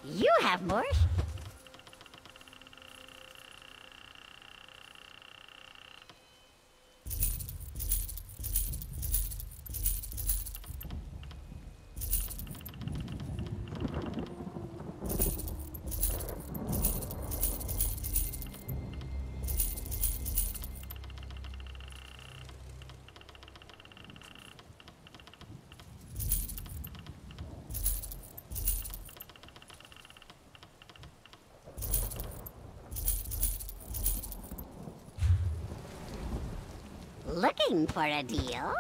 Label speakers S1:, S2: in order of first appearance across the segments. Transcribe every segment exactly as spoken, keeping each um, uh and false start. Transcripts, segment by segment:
S1: You have more. Looking for a deal?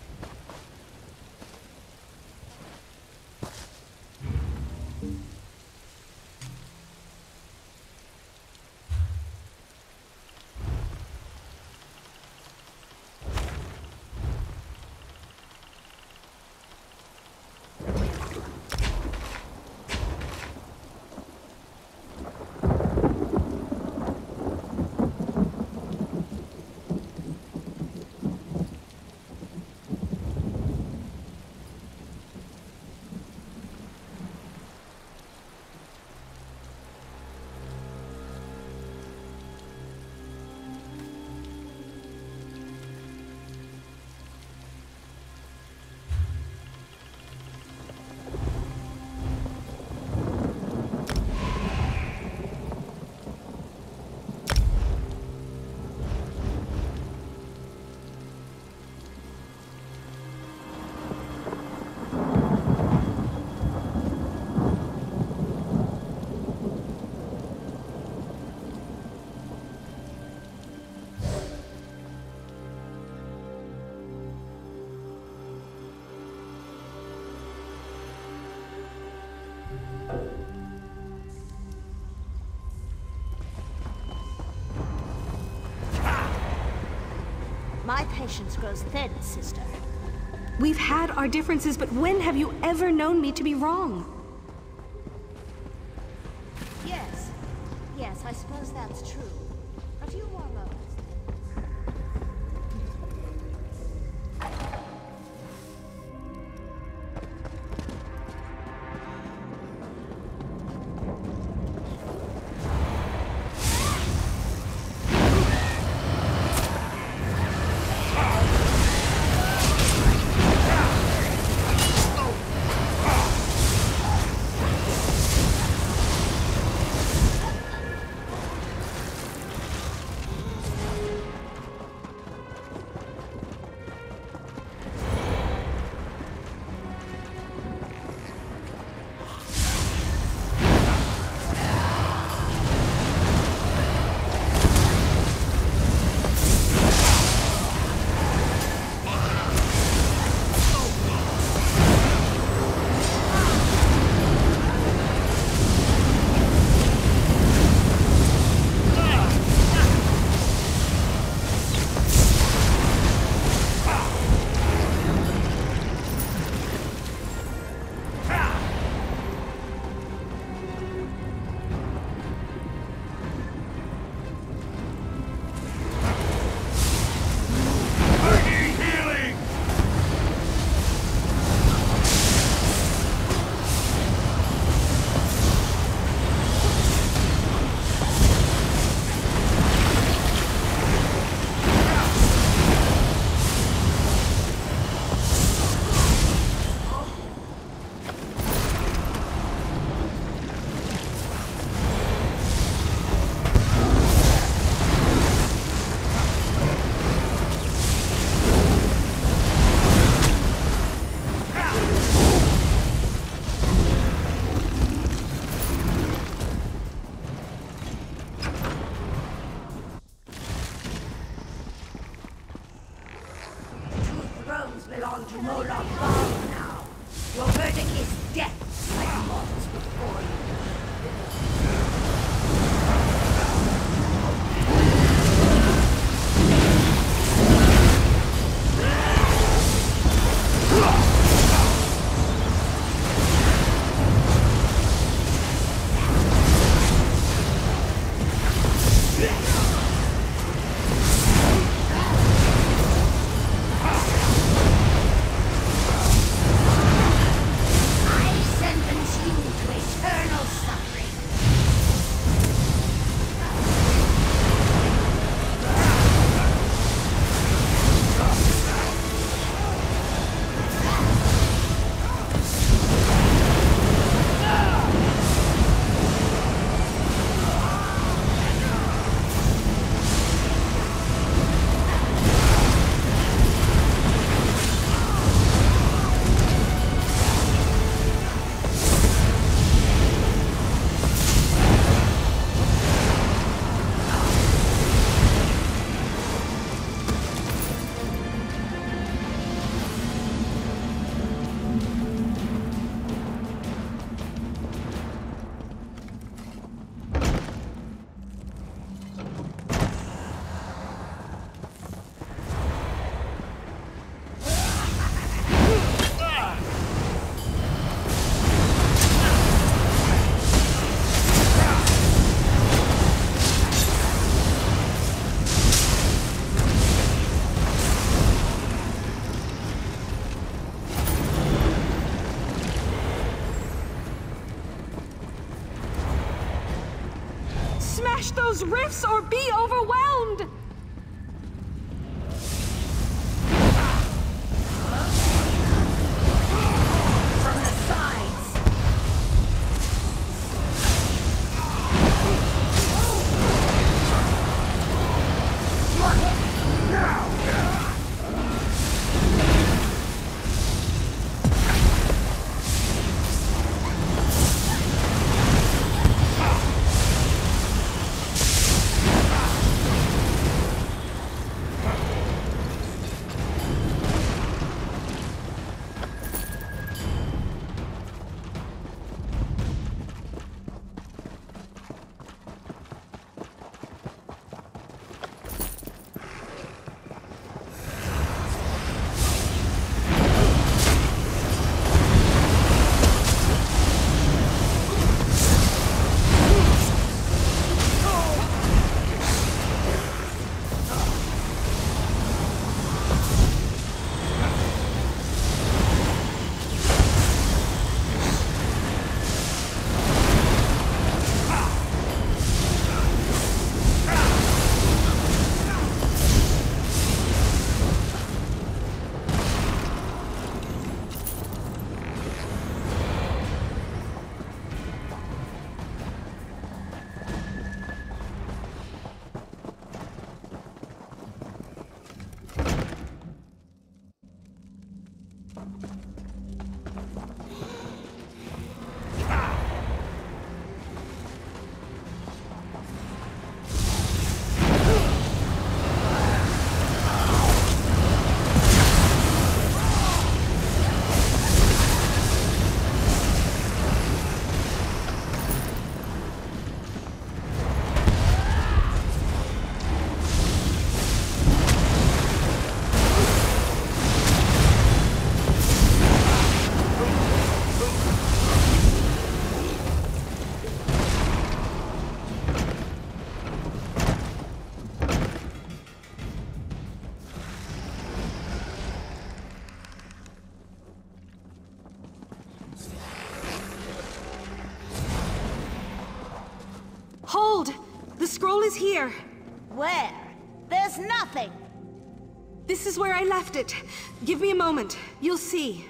S2: My patience grows thin, sister.
S3: We've had our differences, but when have you ever known me to be wrong?
S2: Yes. Yes, I suppose that's true. A few more moments.
S4: belong to Molag Bal now. Your verdict is death, like moths before you.
S3: Smash those rifts or be overwhelmed!
S4: From the sides!
S3: Hold! The scroll is here.
S2: Where? There's nothing.
S3: This is where I left it. Give me a moment. You'll see.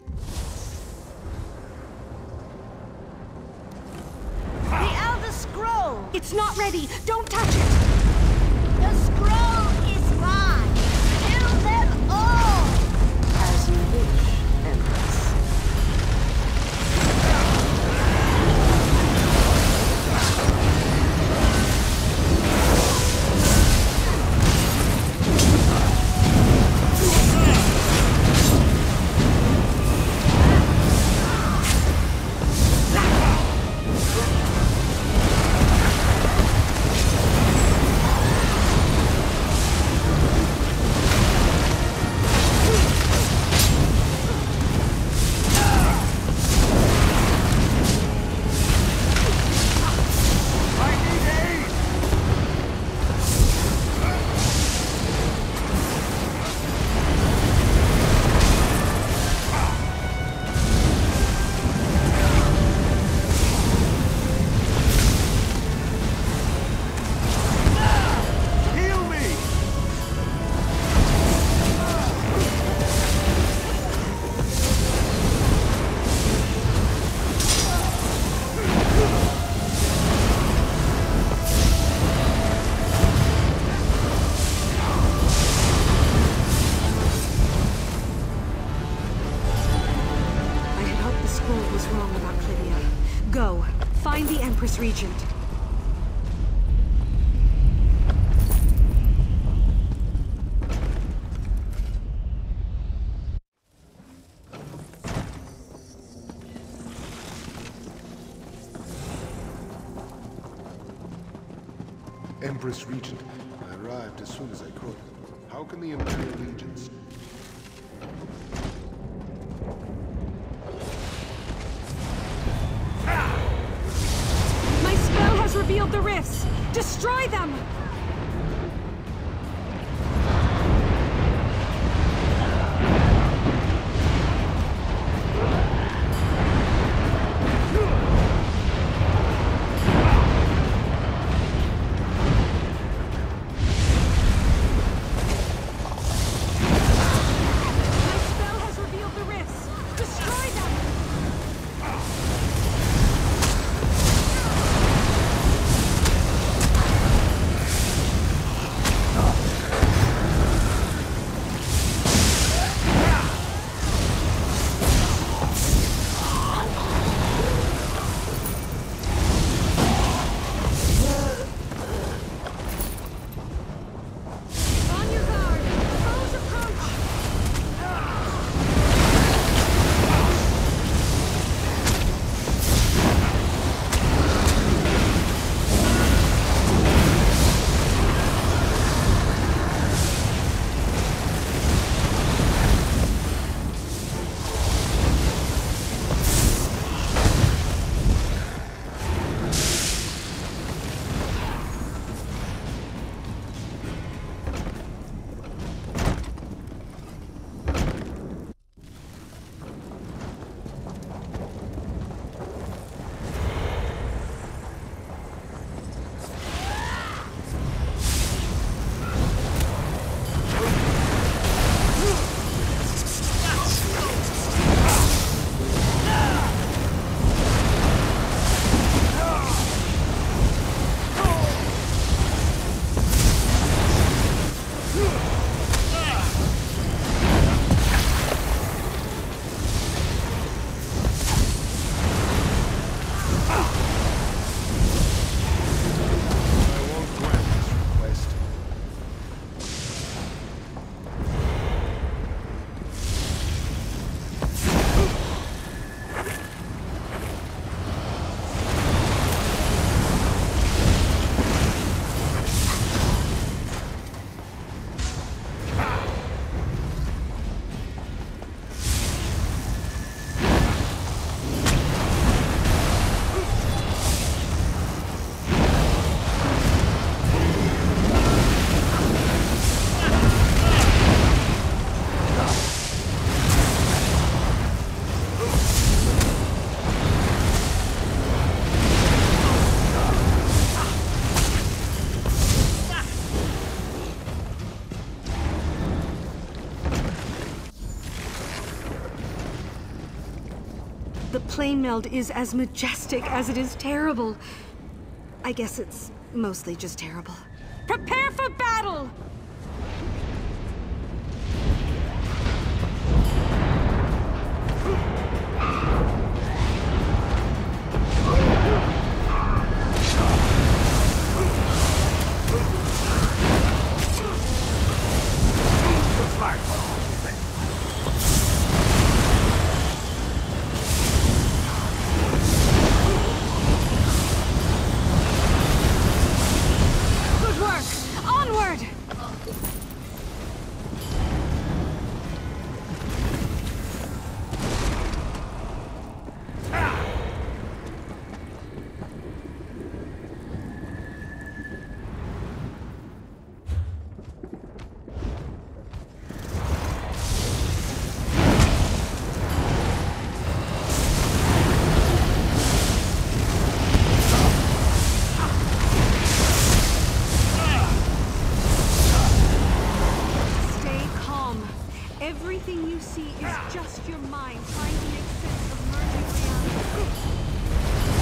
S2: The Elder Scroll!
S3: It's not ready. Don't touch it.
S2: The scroll is mine! Kill them all!
S3: As you wish, Empress. Go. Find the Empress Regent.
S5: Empress Regent. I arrived as soon as I could. How can the Imperial Legions...
S3: My spell has revealed the rifts! Destroy them! plane meld is as majestic as it is terrible. I guess it's mostly just terrible. Prepare for battle! Good work! Onward! Stay calm. Everything you see is just your mind trying to make sense of merging reality.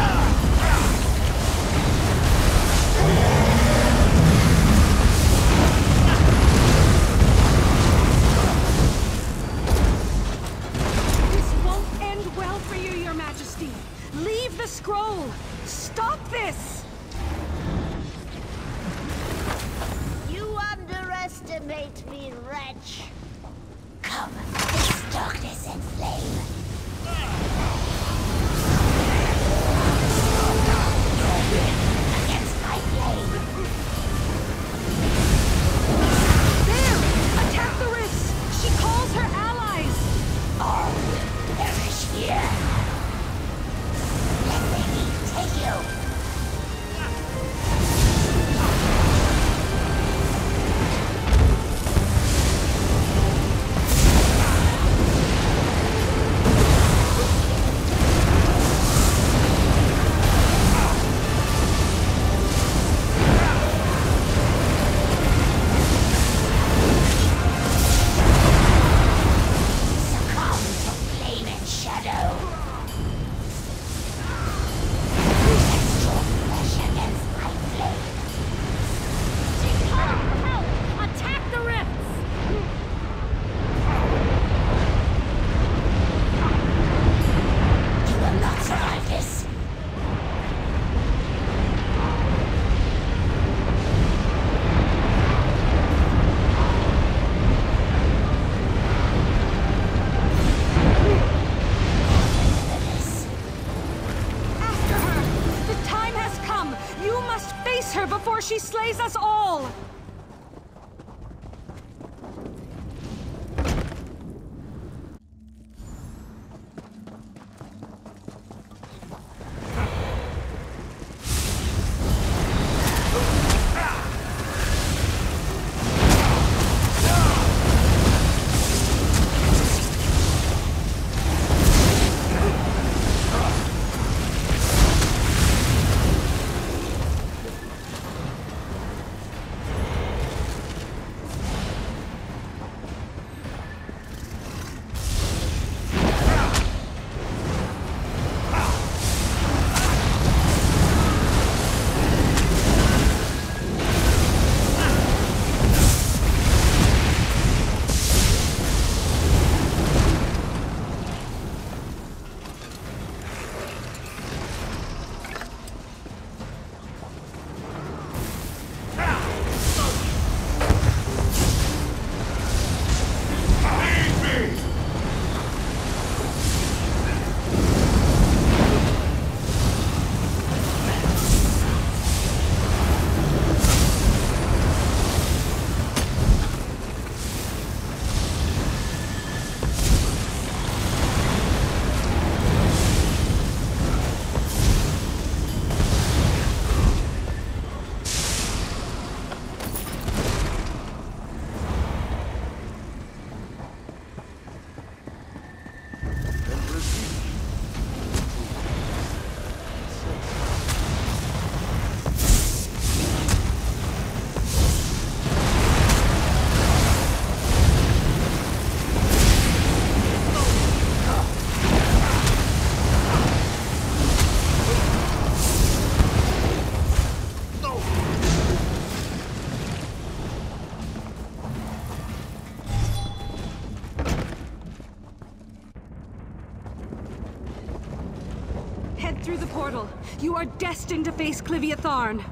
S3: This won't end well for you, Your Majesty. Leave the scroll. Stop this!
S1: You underestimate me, wretch. Come, this darkness and flame. Against my flame.
S3: There! Attack the rifts! She calls her allies!
S1: All will perish here. Let me take you. Succumb to flame and shadow. Test your flesh against my flame.
S2: Help! Help! Attack the rifts!
S1: You will not survive this. This.
S3: After her! The time has come! You must face her before she slays us all! You are destined to face Clivia Tharn.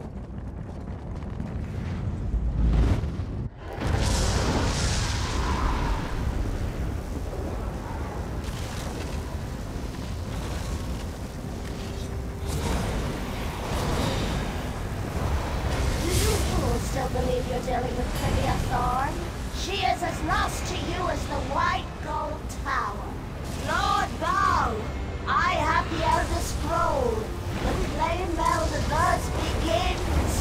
S4: Still believe you're dealing with Clivia Tharn? She is as lost to you as the White Gold Tower. Lord Baal, I have the Elder Scroll. The Flame Meld thus begins.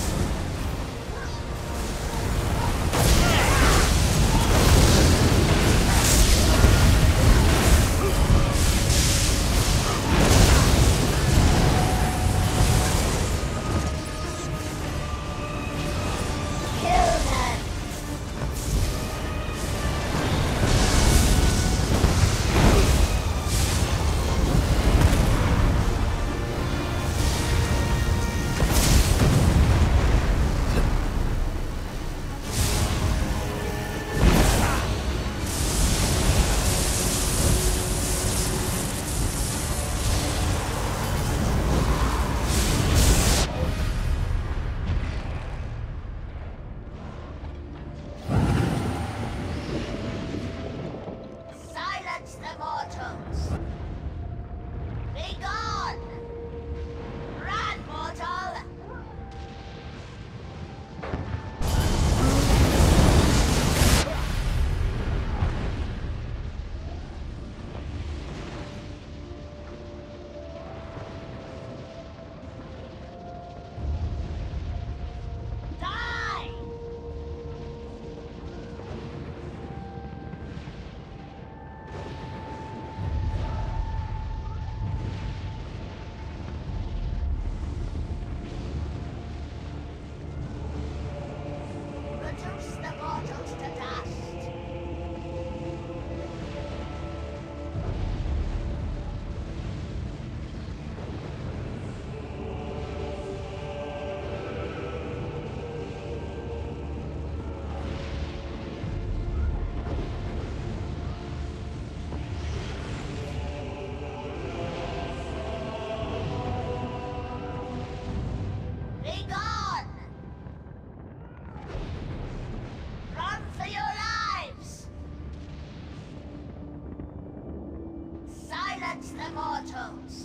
S4: The mortals.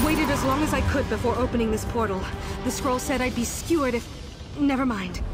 S3: waited as long as I could before opening this portal. The scroll said I'd be skewered if... Never mind.